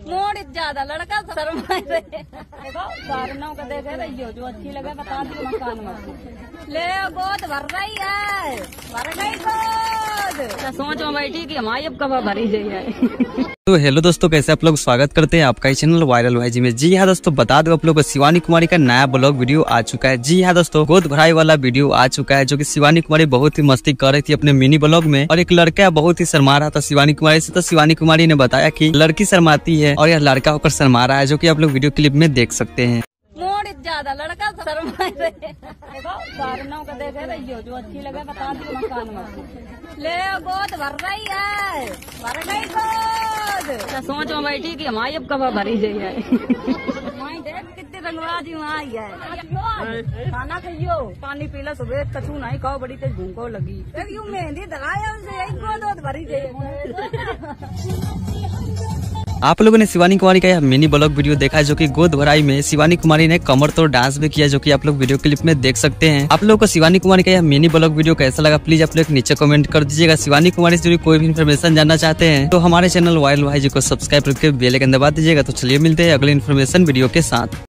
मोड़ ज्यादा लड़का शर्मा रहे। देखो कारणों को देखे रही हो, जो अच्छी लगे बता दी मकान मत ले। गोद भर रही है, भर गई गोद। सोच में बैठी कि हमारी अब कब भरी जाए। तो हेलो दोस्तों, कैसे आप लोग स्वागत करते हैं आपका चैनल वायरल वाईजी में। जी हाँ दोस्तों, बता दो आप लोग को शिवानी कुमारी का नया ब्लॉग वीडियो आ चुका है। जी हाँ दोस्तों, गोद भराई वाला वीडियो आ चुका है, जो कि शिवानी कुमारी बहुत ही मस्ती कर रही थी अपने मिनी ब्लॉग में, और एक लड़का बहुत ही शर्मा रहा था शिवानी कुमारी से। तो शिवानी कुमारी ने बताया कि लड़की शर्माती है और यह लड़का होकर शर्मा रहा है, जो की आप लोग वीडियो क्लिप में देख सकते हैं। मोड़ ज्यादा लड़का शर्मा रहे। देखो कारणों को देखे रही हो, जो अच्छी लगे बता दी मकान मत ले। गोद भर रही है, भर गई गोद। सोच में बैठी कि हमारी अब कब भरी जाए। देख कितनी रंगबाजी वहाँ आई है। खाना खाइयो, पानी पीला, सुबह कछू नहीं खाओ, बड़ी तेज भूखो लगी। यूं मेहंदी दगाया उसे गोद भरी जाए। आप लोगों ने शिवानी कुमारी का यह मिनी ब्लॉग वीडियो देखा है, जो कि गोद भराई में शिवानी कुमारी ने कमर तोड़ डांस भी किया, जो कि आप लोग वीडियो क्लिप में देख सकते हैं। आप लोगों को शिवानी कुमारी का यह मिनी ब्लॉग वीडियो कैसा लगा, प्लीज आप लोग नीचे कमेंट कर दीजिएगा। शिवानी कुमारी से जुड़ी कोई भी इन्फॉर्मेशन जानना चाहते हैं तो हमारे चैनल वायरल वाईजी को सब्सक्राइब करके बेल आइकन दबा दीजिएगा। तो चलिए मिलते हैं अगले इन्फॉर्मेशन वीडियो के साथ।